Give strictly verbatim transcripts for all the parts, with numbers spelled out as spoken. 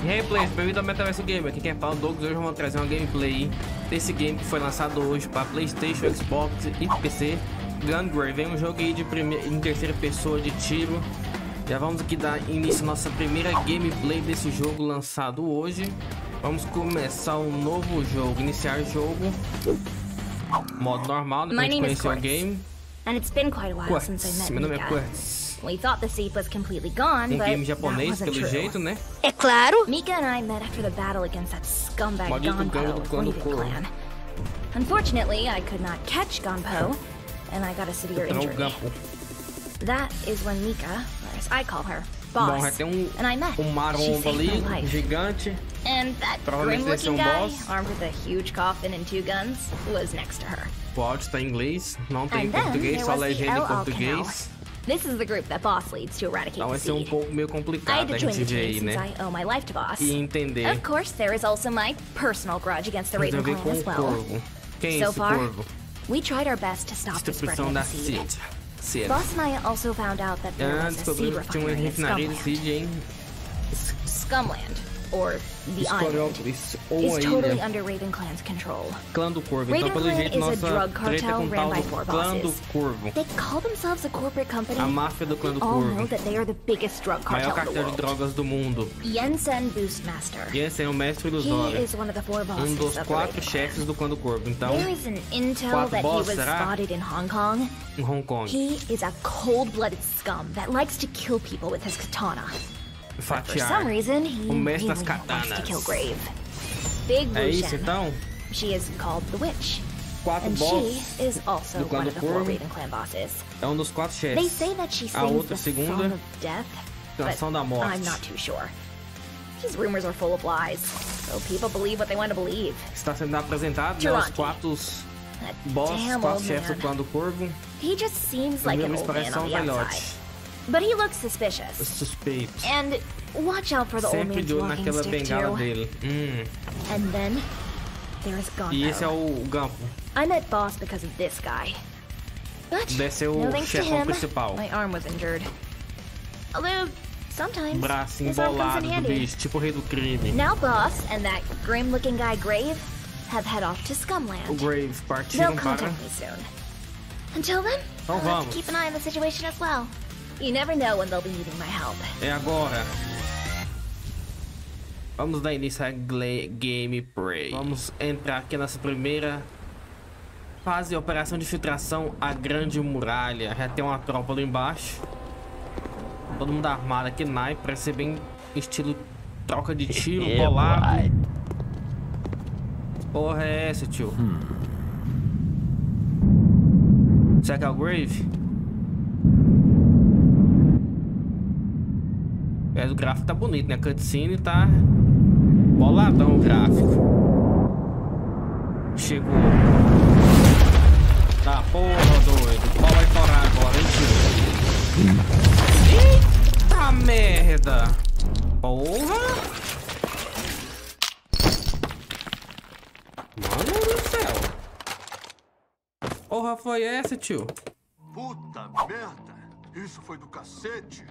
Replay, bem-vindo ao Metaverso Gamer. Aqui quem fala é o Douglas. Hoje vamos trazer uma gameplay desse game que foi lançado hoje para PlayStation, Xbox e P C. Gungrave é um jogo aí de primeira, em terceira pessoa de tiro. Já vamos aqui dar início à nossa primeira gameplay desse jogo lançado hoje. Vamos começar um novo jogo, iniciar jogo. Modo normal, depois de conhecer o game. And it's been quite a while Quartz. since I met Meu nome é Mika. Quartz. We thought the seed was completely gone, Tem but game that japonês wasn't pelo true. jeito, né? É claro. Mika and I met after the battle against that scumbag Maldito Gonpo gangue do of clã do Raven Corvo. Clan. Unfortunately, I could not catch Gonpo, and I got a severe Então, o injury. Gampo. That is when Mika, or as I call her, Bom, já Boss, tem um, and I met. um She maromba saved ali, my life. gigante. And that Provavelmente deve ser grim-looking um guy, boss. armed with a huge coffin and two guns, was next to her. O áudio está em inglês, não tem em And then português, there só was the legenda em El Al português. This is the group that Boss leads to eradicate Então the vai ser um seed. pouco meio I complicado had to a join gente the ver team aí, since né? I owe my life to Boss. E entender. Of course, there is also my personal grudge against the Raven Resolver clan com as o well. corvo. Quem é So esse far, corvo? we tried our best to stop the Distribuição spreading da of the seed. seed. Seed. Boss and I also found out that there Ah, was a seed descobrimos que tinha uma refinery in refinaria de Scumland. seed em Scumland, or the island, Scorópolis ou is a totally ilha. under Raven clan's control. Clã do Corvo. Então, Raven pelo Clan jeito, is a nossa drug treta é cartel com o ran tal by do four Clã do bosses. Corvo. They call themselves a corporate company. A máfia do Clã do We all know Corvo. that they are the biggest drug Maior cartel in the cartel de world. drogas do mundo. Jensen Boostmaster. E esse é o mestre He ilusório. is one of the four bosses Um dos of the quatro Raven chefes Clan. do Clã do Corvo. Então, There is an intel quatro that he boss, was será? spotted in Hong Kong. em Hong Kong. He is a cold-blooded scum that likes to kill people with his katana. For Fatiar. some reason, he O mestre das really wants to katanas. kill Grave. Big É Wu isso, Shen. então? She is called the Witch. Quatro And bosses. she is also do clã one do of the four Corvo. Raven Clan bosses. É um dos quatro They chefes. say that she A sings outra the segunda, Song of Death, but Canção da Morte. I'm not too sure. These rumors are full of lies, so people believe what they want to believe. Está sendo apresentado, né, os Geronte. quatro That bosses, damn quatro old chefes do man. Clã do Corvo. He just seems Os like an memes old parecem man um on the velhote. outside. But he looks suspicious. Suspeito. And watch out for the old Sempre man's de olho walking naquela stick bengala too. dele. Hum. And then there's E esse é Gonpo. o Gampo. I met Boss because of this guy. But Deve ser o no thanks to chefão him, principal. my arm was injured. Although sometimes Braço his arm comes embolado in do handy. bicho, tipo o rei do crime. Now Boss and that grim-looking guy Grave have head off to O Scumland. Grave They'll partiram para... contact me soon. Until then, Então I'll have vamos. to keep an eye on the situation as well. You never know when they'll be needing my help. É agora. Vamos dar início à gle- gameplay. Vamos entrar aqui nessa primeira fase de operação de filtração à Grande Muralha. Já tem uma tropa ali embaixo. Todo mundo armado aqui, naipe. Parece ser bem estilo troca de tiro, bolado. Porra é essa, tio? Será que é o Grave? É, o gráfico tá bonito, né? A cutscene tá boladão o gráfico. Chegou. Tá, porra, doido. O pau vai torar agora, hein, tio? Eita merda! Porra! Mano do céu! Porra foi essa, tio? Puta merda! Isso foi do cacete!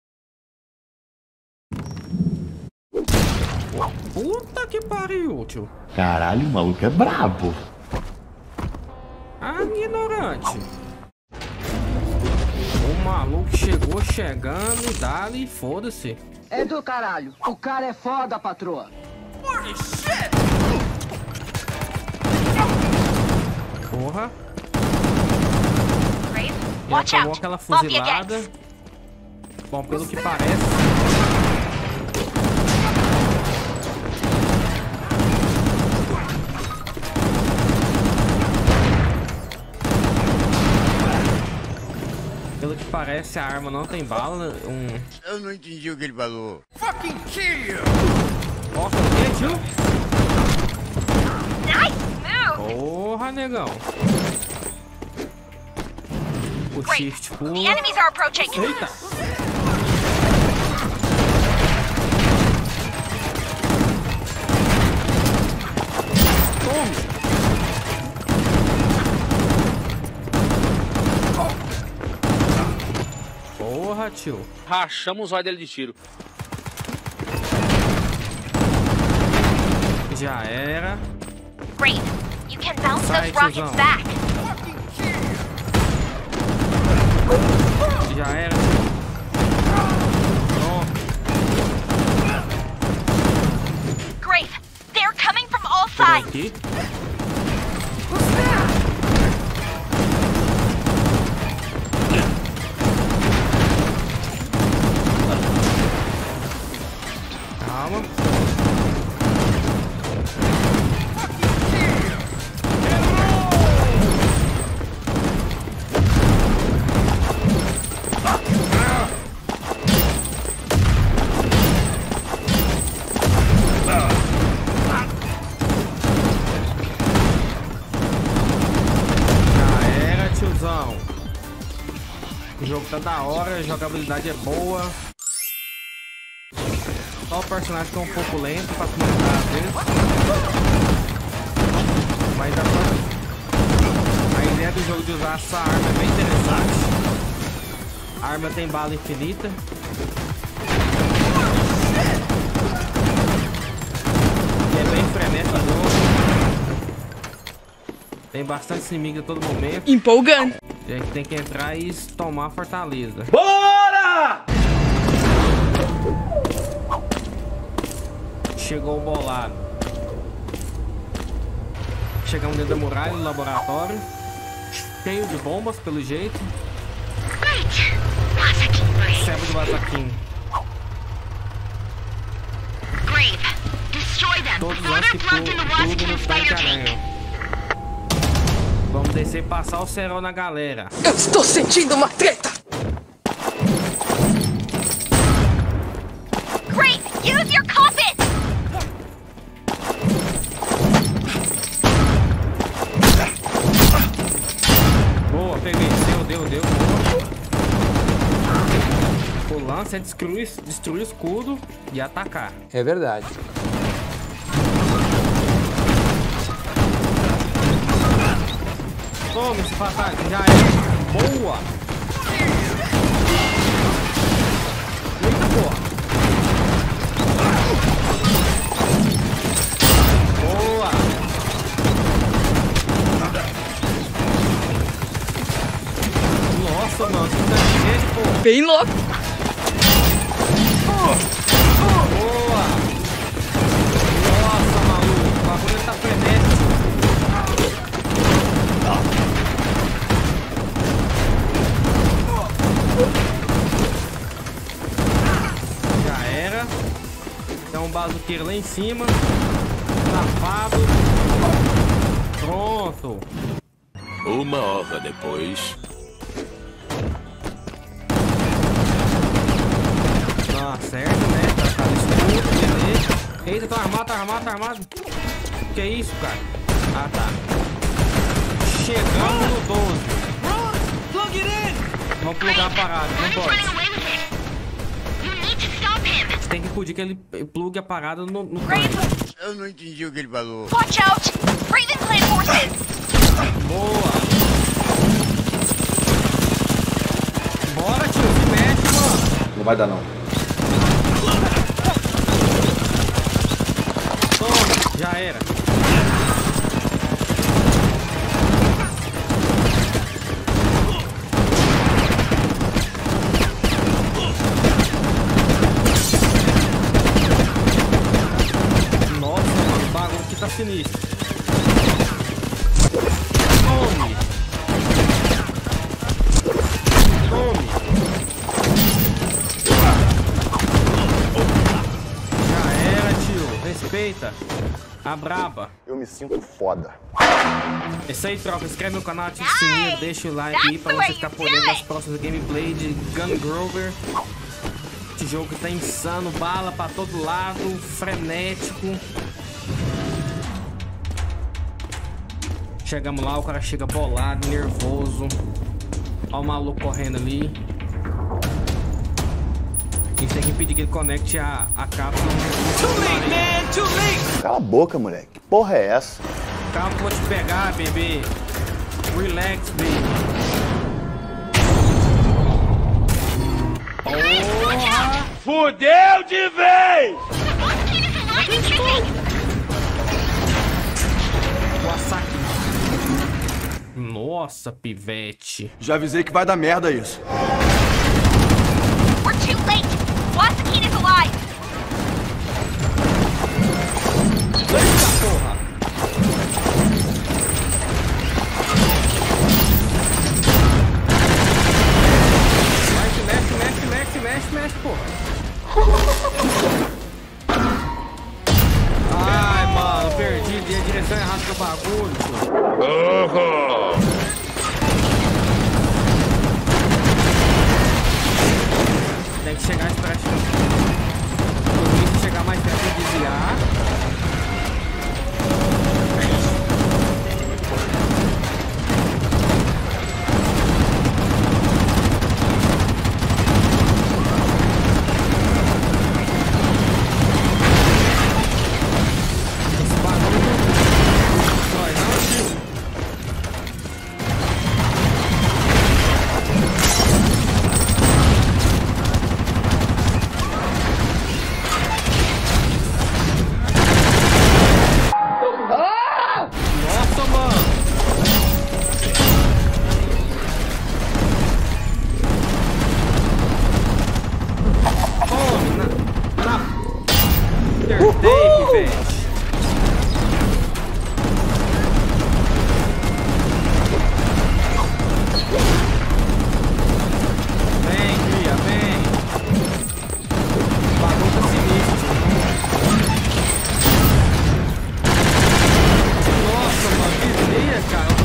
Puta que pariu, tio. Caralho, o maluco é brabo. Ah, ignorante. O maluco chegou chegando e dali, foda-se. É do caralho. O cara é foda, patroa. Porra. Grave, Já watch tomou out. aquela I'll be again. fuzilada. Bom, pelo que parece. Pelo que parece, a arma não tem bala. Um. Eu não entendi o que ele falou. Fucking kill you! Ó, o que, tio? Nice move! Porra, negão. O Great. shift pula. The enemies are approaching. Eita! Porra, tio. Rachamos o olho dele de tiro. Já era. Great. You can bounce Sai, those rockets tiozão. back. Já era. Pronto. Great. They're coming from all Por sides. aqui. Calma. O jogo tá da hora, a jogabilidade é boa. Só o personagem que é um pouco lento pra comentar às vezes. Mas dá pra... a ideia do jogo de usar essa arma é bem interessante. A arma tem bala infinita. E é bem frenético o jogo. Tem bastante inimigo a todo momento. Empolgante. A gente tem que entrar e tomar a fortaleza. Bora! Chegou o bolado. Chegamos dentro da muralha do laboratório. Cheio de bombas, pelo jeito. Servo de Basaquim. Todos nós que plugam no tanque-aranha. Vamos descer e passar o cerol na galera. Eu estou sentindo uma treta! Great! Use your compass! Boa, peguei. Deu, deu, deu. O lance é destruir, destruir o escudo e atacar. É verdade. Toma esse passagem, já é. Boa! Muito boa! Boa! Nossa, mano, que tá gente, pô! Bem louco! Boa! Nossa, maluco, o bagulho tá frenético. Já era. Tem um bazuqueiro lá em cima. Safado. Pronto. Uma hora depois. Tá certo, né? Tá, tá escuro, beleza. Eita, tá armado, tá armado, tá armado. Que isso, cara? Ah, tá. Chegamos no doze. Vamos plugar a parada, não pode. Você tem que impedir que ele plugue a parada no, no tanque. Eu não entendi o que ele falou. Watch out! Raven Clan forces! Boa! Bora, tio, se mexe, mano! Não vai dar não. Toma, já era. Nossa, mano, o bagulho aqui tá sinistro. Tome! Tome! Já era, tio. Respeita. A braba. Eu me sinto foda. É isso aí, tropa. Inscreve no canal, ativa o sininho, deixa o like aí pra você ficar por dentro das próximas gameplay de Gungrover. Esse jogo tá insano, bala pra todo lado, frenético. Chegamos lá, o cara chega bolado, nervoso. Olha o maluco correndo ali. A gente tem que impedir que ele conecte a, a cápsula. Cala a boca, moleque. Que porra é essa? Calma que eu vou te pegar, bebê. Relax, baby. Porra! Fudeu de vez! Nossa, pivete. Já avisei que vai dar merda isso. We're too late! Wasakine is alive! Eita porra! Mexe, mexe, mexe, mexe, mexe, mexe, porra. Ai, mano, perdi a direção errada do bagulho, pô. Tem que chegar esperar chegar mais perto e desviar. Esse bagulho dói, não, tio. Nossa, mano! Come na... na... Acertei, pivete! Vem, cria, vem! O bagulho tá sinistro. Nossa, mano, que ideia, cara.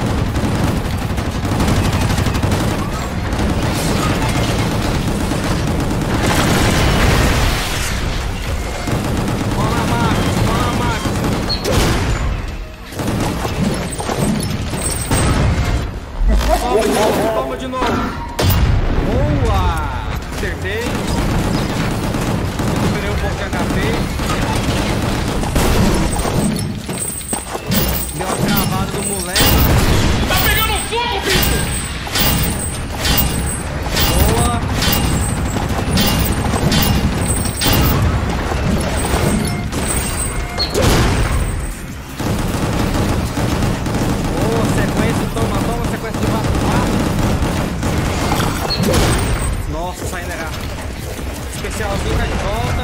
Bola na máquina, bola na máquina. Toma de novo, toma de novo. Boa! Acertei. Recuperei um pouco de H P. Deu uma travada do moleque. Tá pegando fogo, bicho! Boa! Boa, sequência, toma, toma, sequência de vapo. Nossa, saindo era. Especialzinho tá de volta.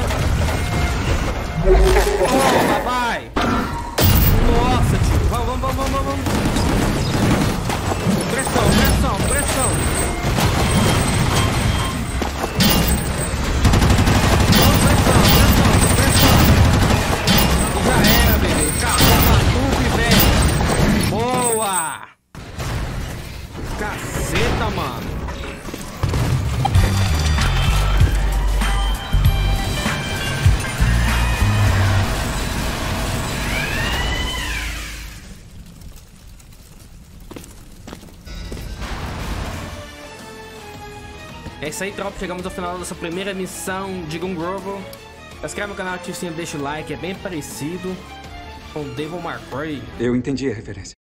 Toma, vai! Nossa, tio. Vamos, vamos, vamos, vamos, vamos. Pressão, pressão, pressão. Vamos, pressão, pressão, pressão. Já era, bebê. Acabou pra tudo, velho. Boa. Caceta, mano. É isso aí, tropa. Chegamos ao final dessa primeira missão de Gungrovo. Se inscreve no canal, ativa o sininho, deixa o like. É bem parecido com Devil May Cry. Eu entendi a referência.